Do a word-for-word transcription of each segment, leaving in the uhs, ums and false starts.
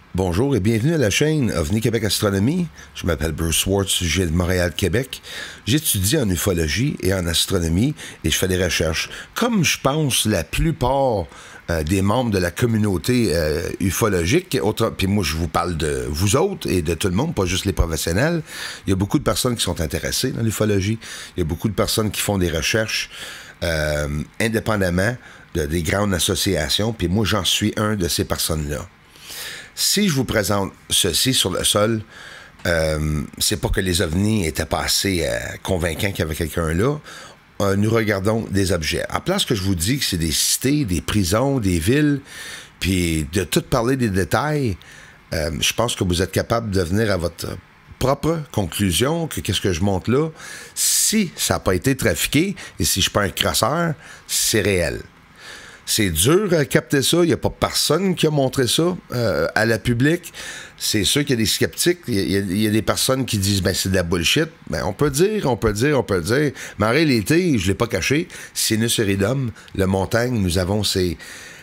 Bonjour et bienvenue à la chaîne OVNI Québec Astronomie. Je m'appelle Bruce Swartz, je viens de Montréal, Québec. J'étudie en ufologie et en astronomie et je fais des recherches. Comme je pense la plupart euh, des membres de la communauté euh, ufologique, autre, puis moi je vous parle de vous autres et de tout le monde, pas juste les professionnels, il y a beaucoup de personnes qui sont intéressées dans l'ufologie. Il y a beaucoup de personnes qui font des recherches euh, indépendamment de, des grandes associations, puis moi j'en suis un de ces personnes-là. Si je vous présente ceci sur le sol, euh, c'est pas que les ovnis étaient pas assez euh, convaincants qu'il y avait quelqu'un là. Euh, nous regardons des objets. En place que je vous dis que c'est des cités, des prisons, des villes, puis de tout parler des détails, euh, je pense que vous êtes capable de venir à votre propre conclusion que qu'est-ce que je montre là, si ça n'a pas été trafiqué et si je suis pas un crasseur, c'est réel. C'est dur à capter ça. Il n'y a pas personne qui a montré ça euh, à la public. C'est sûr qu'il y a des sceptiques. Il y a, il y a des personnes qui disent ben c'est de la bullshit. Ben, on peut dire, on peut dire, on peut dire. Mais en réalité, je ne l'ai pas caché. Sinus Iridum, le montagne, nous avons ces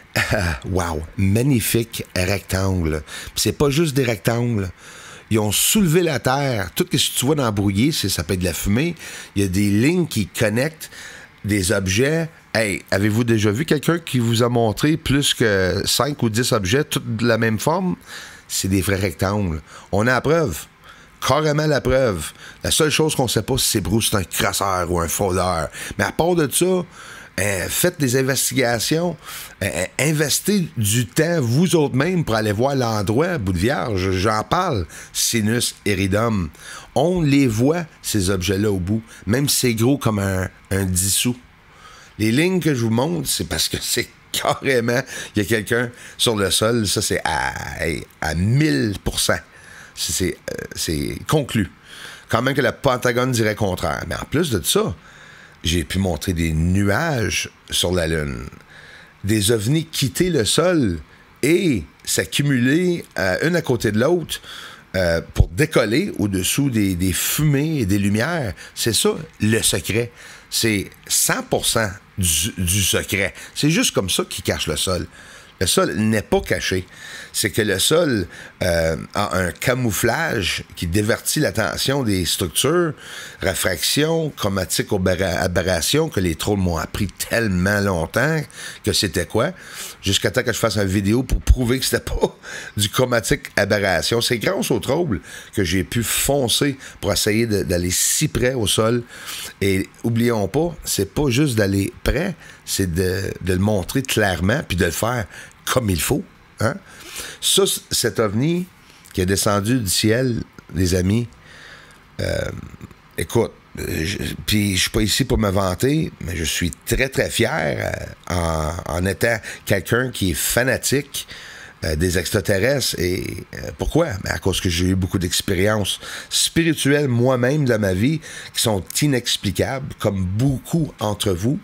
wow, magnifiques rectangles. Puis c'est pas juste des rectangles. Ils ont soulevé la terre. Tout ce que tu vois dans la brouillée, c'est, ça peut être de la fumée. Il y a des lignes qui connectent des objets. Hey, avez-vous déjà vu quelqu'un qui vous a montré plus que cinq ou dix objets, tous de la même forme? C'est des vrais rectangles. On a la preuve. Carrément la preuve. La seule chose qu'on ne sait pas, si c'est Bruce, c'est un crasseur ou un fraudeur. Mais à part de ça, euh, faites des investigations. Euh, investissez du temps, vous autres même, pour aller voir l'endroit, bout de vierge. J'en parle. Sinus Iridum. On les voit, ces objets-là, au bout. Même si c'est gros comme un, un dix sous. Les lignes que je vous montre, c'est parce que c'est carrément, il y a quelqu'un sur le sol, ça c'est à, à mille pour cent. C'est, euh, c'est conclu. Quand même que le Pentagone dirait contraire. Mais en plus de ça, j'ai pu montrer des nuages sur la Lune. Des ovnis quitter le sol et s'accumuler euh, une à côté de l'autre euh, pour décoller au-dessous des, des fumées et des lumières. C'est ça le secret. C'est cent pour cent du, du secret. C'est juste comme ça qu'il cache le sol. Le sol n'est pas caché. C'est que le sol euh, a un camouflage qui divertit l'attention des structures, réfraction, chromatique aberration, que les trolls m'ont appris tellement longtemps que c'était quoi, jusqu'à temps que je fasse une vidéo pour prouver que c'était pas du chromatique aberration. C'est grâce aux trolls que j'ai pu foncer pour essayer de, d'aller si près au sol. Et oublions pas, c'est pas juste d'aller près, c'est de, de le montrer clairement puis de le faire comme il faut. Hein? Ça, cet ovni qui est descendu du ciel, les amis, euh, écoute, puis je suis pas ici pour me vanter, mais je suis très, très fier euh, en, en étant quelqu'un qui est fanatique euh, des extraterrestres. Et euh, pourquoi? Ben à cause que j'ai eu beaucoup d'expériences spirituelles moi-même dans ma vie qui sont inexplicables, comme beaucoup d'entre vous.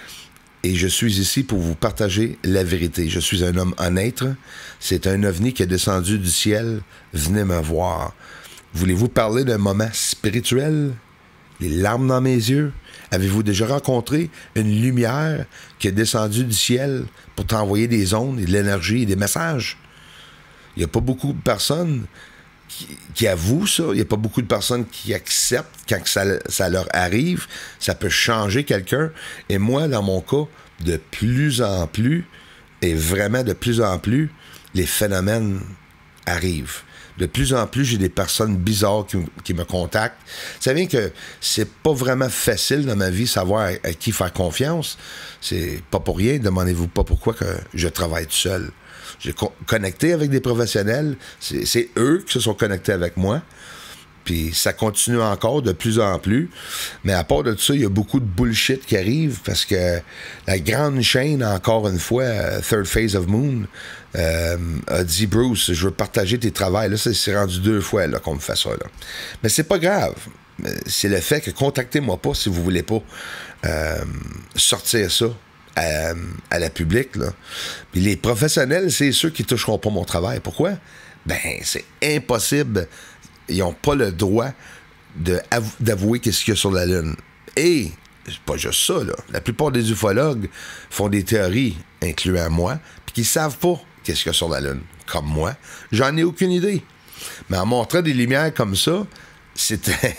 Et je suis ici pour vous partager la vérité. Je suis un homme honnête. C'est un ovni qui est descendu du ciel. Venez me voir. Voulez-vous parler d'un moment spirituel? Les larmes dans mes yeux? Avez-vous déjà rencontré une lumière qui est descendue du ciel pour t'envoyer des ondes et de l'énergie et des messages? Il n'y a pas beaucoup de personnes qui, qui avouent ça. Il n'y a pas beaucoup de personnes qui acceptent quand ça, ça leur arrive. Ça peut changer quelqu'un. Et moi, dans mon cas, de plus en plus, et vraiment de plus en plus, les phénomènes arrivent. De plus en plus, j'ai des personnes bizarres qui, qui me contactent. Vous savez que c'est pas vraiment facile dans ma vie savoir à, à qui faire confiance. C'est pas pour rien. Demandez-vous pas pourquoi que je travaille tout seul. J'ai co- connecté avec des professionnels. C'est, c'est eux qui se sont connectés avec moi. Puis ça continue encore de plus en plus. Mais à part de ça, il y a beaucoup de bullshit qui arrive parce que la grande chaîne, encore une fois, Third Phase of Moon, euh, a dit « Bruce, je veux partager tes travaux. » Là, c'est rendu deux fois là, qu'on me fait ça. Là. Mais c'est pas grave. C'est le fait que contactez-moi pas si vous voulez pas euh, sortir ça à, à la public. Là. Puis les professionnels, c'est ceux qui toucheront pas mon travail. Pourquoi? Ben, c'est impossible. Ils n'ont pas le droit de, d'avouer qu'est-ce qu'il y a sur la Lune. Et, c'est pas juste ça, là. La plupart des ufologues font des théories, incluant moi, puis qu'ils savent pas qu'est-ce qu'il y a sur la Lune. comme moi? J'en ai aucune idée. Mais en montrant des lumières comme ça, c'était...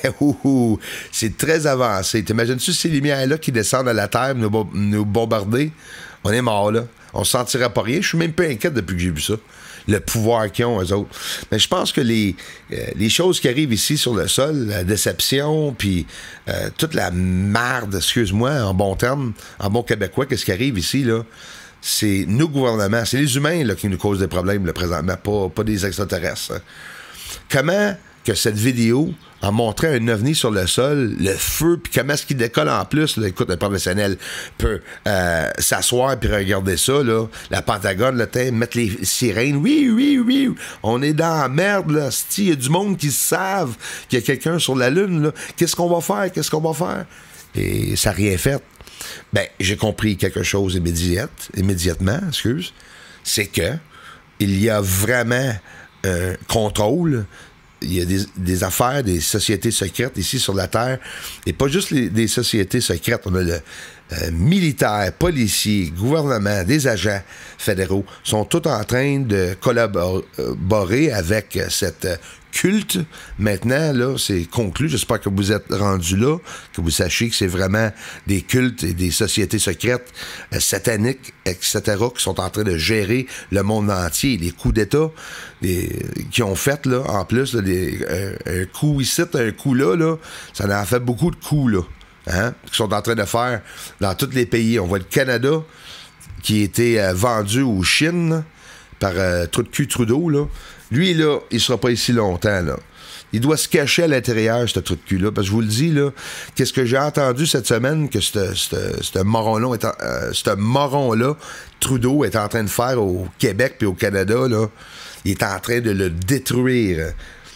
c'est très avancé. T'imagines-tu ces lumières-là qui descendent à la Terre, nous, bo- nous bombarder? On est mort là. On ne sentira pas rien. Je suis même pas inquiète depuis que j'ai vu ça. Le pouvoir qu'ils ont, eux autres. Mais je pense que les, euh, les choses qui arrivent ici sur le sol, la déception, puis euh, toute la merde, excuse-moi, en bon terme, en bon québécois, qu'est-ce qui arrive ici, là? C'est nos gouvernements, c'est les humains là, qui nous causent des problèmes, là, présentement, pas, pas des extraterrestres. Hein. Comment que cette vidéo en montrant un ovni sur le sol, le feu, puis comment est-ce qu'il décolle en plus, là, écoute, un professionnel peut euh, s'asseoir puis regarder ça, là, la Pentagone, là, mettre les sirènes, oui, oui, oui, on est dans la merde, là, il y a du monde qui savent qu'il y a quelqu'un sur la Lune, là, qu'est-ce qu'on va faire, qu'est-ce qu'on va faire? Et ça n'a rien fait. Ben, j'ai compris quelque chose immédiate, immédiatement, excuse, c'est que il y a vraiment un contrôle. Il y a des, des affaires, des sociétés secrètes ici sur la Terre. Et pas juste les, des sociétés secrètes. On a le euh, militaire, policiers, gouvernement, des agents fédéraux sont tous en train de collaborer avec cette culte. Maintenant, là, c'est conclu. J'espère que vous êtes rendus là, que vous sachiez que c'est vraiment des cultes et des sociétés secrètes euh, sataniques, et cetera, qui sont en train de gérer le monde entier. Les coups d'État les, qui ont fait, là, en plus, là, des, un, un coup ici, un coup là, là, ça en a fait beaucoup de coups, là, hein, qui sont en train de faire dans tous les pays. On voit le Canada qui a été euh, vendu aux Chine là, par euh, Trou de cul Trudeau, là. Lui, là, il sera pas ici longtemps, là. Il doit se cacher à l'intérieur, ce truc de cul-là. Parce que je vous le dis, là, qu'est-ce que j'ai entendu cette semaine que ce moron-là, euh, ce moron-là, Trudeau, est en train de faire au Québec puis au Canada, là, il est en train de le détruire.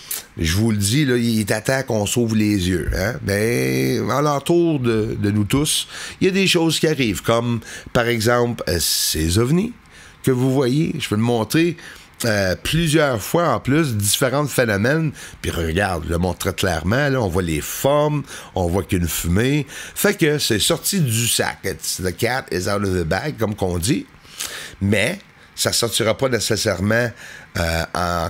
Je vous le dis, là, il est à temps qu'on s'ouvre les yeux. Hein? Mais alentour de, de nous tous, il y a des choses qui arrivent, comme, par exemple, euh, ces ovnis que vous voyez. Je peux le montrer euh, plusieurs fois en plus, différents phénomènes. Puis regarde, je le montre très clairement. Là, on voit les formes, on voit qu'une fumée. Fait que c'est sorti du sac. It's the cat is out of the bag, comme qu'on dit. Mais ça sortira pas nécessairement euh, en,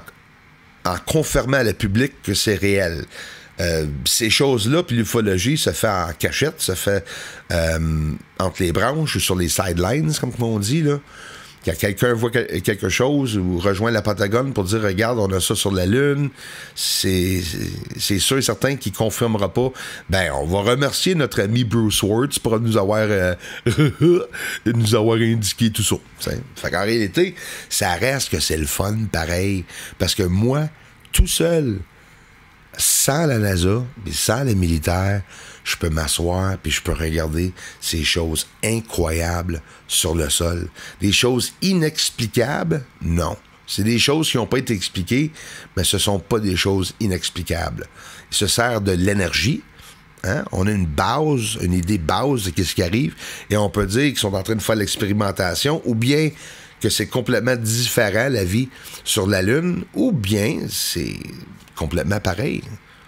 en confirmant à le public que c'est réel. Euh, ces choses-là, puis l'ufologie, ça fait en cachette, ça fait euh, entre les branches ou sur les sidelines, comme on dit, là. Quand quelqu'un voit quelque chose ou rejoint la Pentagone pour dire « Regarde, on a ça sur la Lune », c'est sûr et certain qu'il ne confirmera pas. Ben, on va remercier notre ami Bruce Wirtz pour nous avoir, euh, nous avoir indiqué tout ça. T'sais. Fait qu'en réalité, ça reste que c'est le fun pareil. Parce que moi, tout seul, sans la NASA, puis sans les militaires, je peux m'asseoir puis je peux regarder ces choses incroyables sur le sol. Des choses inexplicables? Non. C'est des choses qui n'ont pas été expliquées, mais ce ne sont pas des choses inexplicables. Il se sert de l'énergie. Hein? On a une base, une idée base de ce qui arrive, et on peut dire qu'ils sont en train de faire l'expérimentation, ou bien que c'est complètement différent, la vie sur la Lune, ou bien c'est complètement pareil.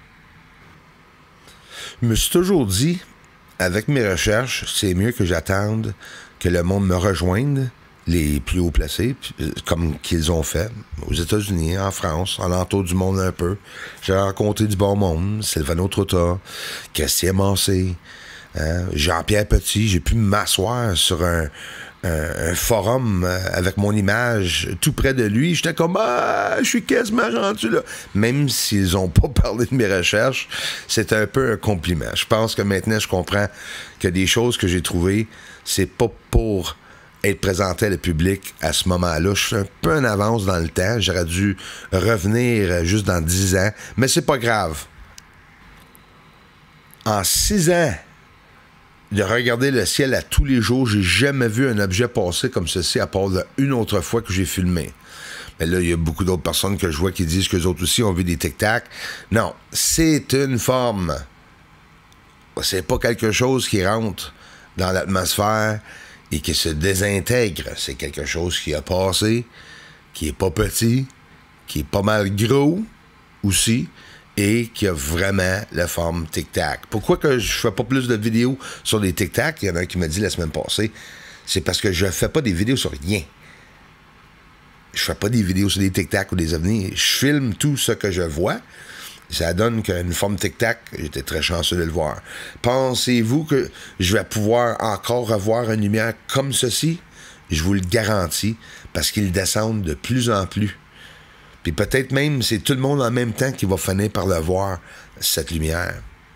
Je me suis toujours dit, avec mes recherches, c'est mieux que j'attende que le monde me rejoigne, les plus haut placés, comme qu'ils ont fait, aux États-Unis, en France, en l'entour du monde un peu. J'ai rencontré du bon monde, Sylvano Trotta, Christian Massé, hein, Jean-Pierre Petit. J'ai pu m'asseoir sur un, un, un forum avec mon image tout près de lui. J'étais comme, ah, je suis quasiment rendu là. Même s'ils n'ont pas parlé de mes recherches, c'est un peu un compliment. Je pense que maintenant, je comprends que des choses que j'ai trouvées, c'est pas pour être présenté à le public à ce moment-là. Je suis un peu en avance dans le temps. J'aurais dû revenir juste dans dix ans. Mais c'est pas grave. En six ans, de regarder le ciel à tous les jours, j'ai jamais vu un objet passer comme ceci, à part une autre fois que j'ai filmé. Mais là, il y a beaucoup d'autres personnes que je vois qui disent qu'eux autres aussi ont vu des tic-tac. Non, c'est une forme. C'est pas quelque chose qui rentre dans l'atmosphère et qui se désintègre. C'est quelque chose qui a passé, qui est pas petit, qui est pas mal gros aussi, et qui a vraiment la forme tic-tac. Pourquoi que je fais pas plus de vidéos sur des tic-tac? Il y en a un qui m'a dit la semaine passée, c'est parce que je fais pas des vidéos sur rien. je fais pas des vidéos sur des tic-tac ou des ovnis. Je filme tout ce que je vois. Ça donne qu'une forme tic-tac, j'étais très chanceux de le voir. Pensez-vous que je vais pouvoir encore revoir une lumière comme ceci? Je vous le garantis, parce qu'ils descendent de plus en plus. Puis peut-être même, c'est tout le monde en même temps qui va finir par le voir, cette lumière.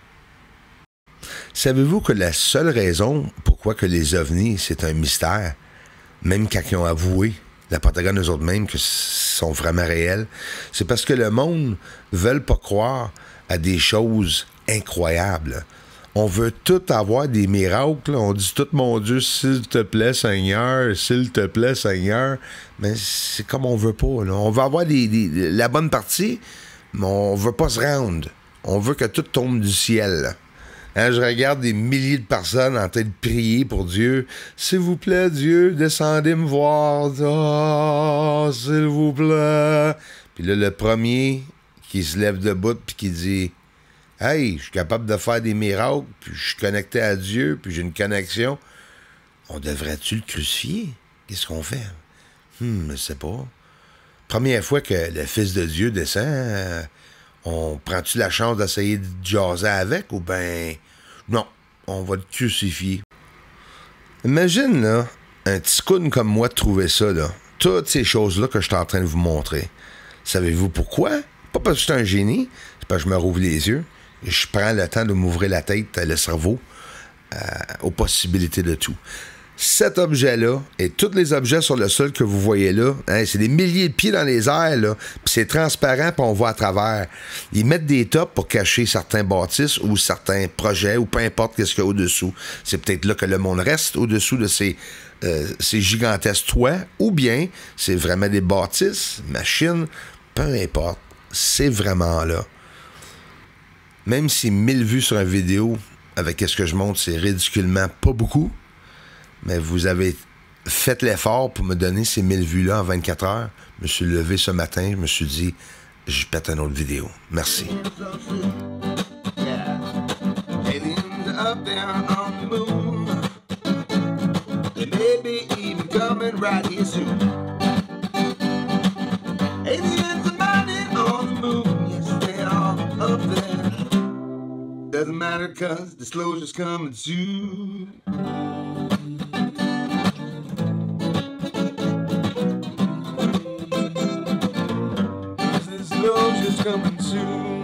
Savez-vous que la seule raison pourquoi que les ovnis, c'est un mystère, même quand ils ont avoué, la Pentagone eux autres mêmes, que sont vraiment réels, c'est parce que le monde ne veut pas croire à des choses incroyables. On veut tout avoir des miracles. Là. On dit tout, mon Dieu, s'il te plaît, Seigneur, s'il te plaît, Seigneur. Mais c'est comme on veut pas. Là. On veut avoir des, des, la bonne partie, mais on veut pas se rendre. On veut que tout tombe du ciel. Hein, je regarde des milliers de personnes en train de prier pour Dieu. S'il vous plaît, Dieu, descendez me voir. Oh, s'il vous plaît. Puis là, le premier qui se lève debout puis qui dit... Hey, je suis capable de faire des miracles, puis je suis connecté à Dieu, puis j'ai une connexion. On devrait-tu le crucifier? Qu'est-ce qu'on fait? Hum, je sais pas. Première fois que le Fils de Dieu descend, euh, on prend-tu la chance d'essayer de jaser avec, ou ben non, on va le crucifier. Imagine, là, un petit coon comme moi trouver ça, là. Toutes ces choses-là que je suis en train de vous montrer. Savez-vous pourquoi? Pas parce que je suis un génie, c'est parce que je me rouvre les yeux. Je prends le temps de m'ouvrir la tête, le cerveau, euh, aux possibilités de tout. Cet objet-là et tous les objets sur le sol que vous voyez là, hein, c'est des milliers de pieds dans les airs, là, puis c'est transparent, puis on voit à travers. Ils mettent des tops pour cacher certains bâtisses ou certains projets, ou peu importe qu'est-ce qu'il y a au-dessous. C'est peut-être là que le monde reste, au-dessous de ces, euh, ces gigantesques toits, ou bien c'est vraiment des bâtisses, machines, peu importe. C'est vraiment là. Même si mille vues sur une vidéo, avec ce que je montre, c'est ridiculement pas beaucoup, mais vous avez fait l'effort pour me donner ces mille vues-là en vingt-quatre heures. Je me suis levé ce matin, je me suis dit, je pète une autre vidéo. Merci. Doesn't matter cause disclosure's coming soon. Disclosure's coming soon.